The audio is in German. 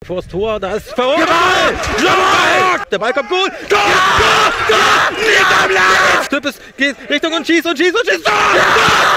Vor das Tor, da ist Jawohl! Der Ball kommt gut. Tor! Tor! Tor! Geht Richtung und schießt. Tor!